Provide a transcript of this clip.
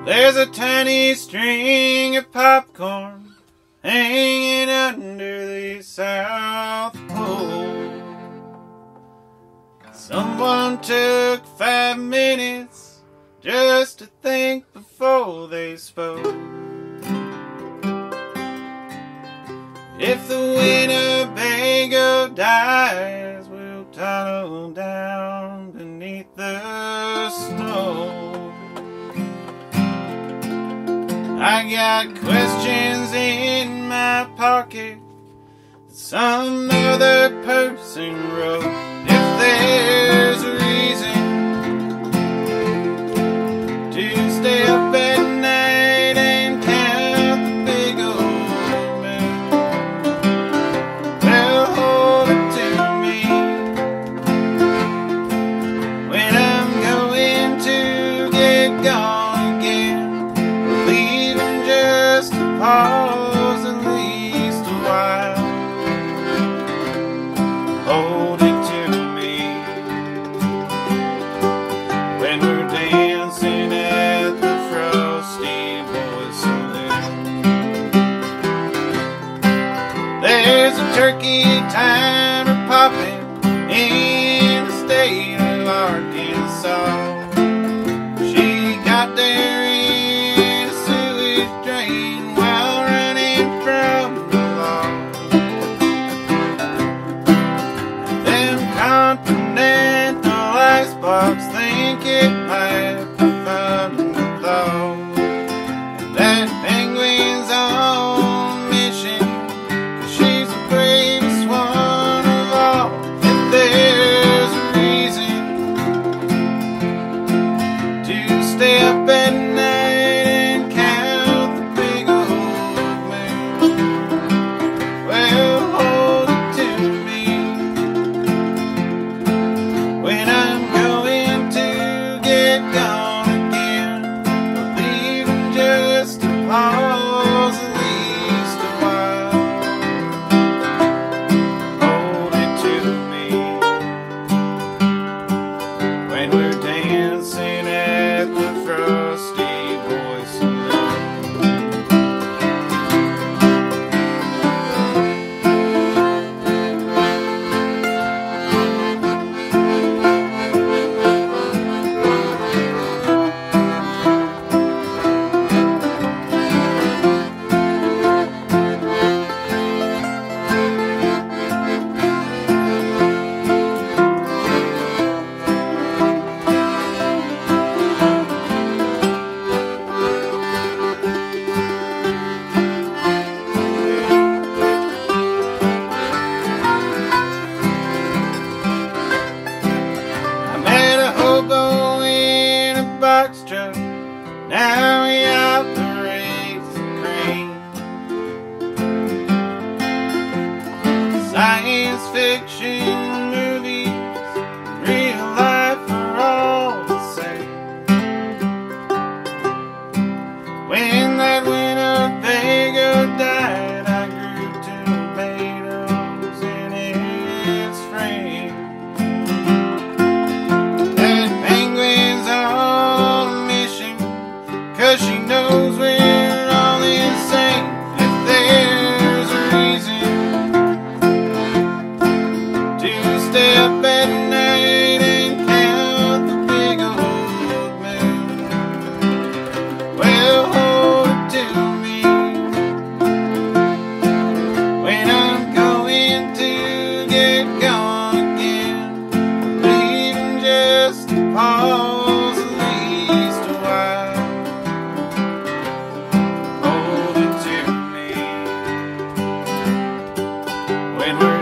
There's a tiny string of popcorn hanging under the South Pole. Someone took 5 minutes just to think before they spoke. If the Winnebago dies, we'll tunnel down beneath the snow. I got questions in my pocket that some other person wrote. If there's a reason to stay up at night and count the big old moon, well, hold it to me when I'm going to get gone again. Leaving just to pause at least a while. Hold it to me when we're dancing at the Frosty Boys Saloon. There's a turkey timer popping in the state of Arkansas. She got there in a sewage drain while running from the law. Them continental icebox think it might be fun to thaw. And that penguin's on mission, 'cause she's the bravest one of all. If there's a reason to stay up at night and count the big old moon, well, hold it to me when I'm going to get gone again. Leaving just to pause at least a while. Hold it to me when we're dancing at the Frosty Boys Saloon. I met a hobo in a box truck. Now he operates a crane. Science fiction movies, real life are all the same. When that Winnebago died, I grew tomatoes in its frame. That penguin's on a mission, 'cause she knows we're all insane. If there's a reason to stay up at night and count the big old moon, well, hold it to me when I'm going to get gone again. Leaving just to pause at least a while. Hold it to me when we're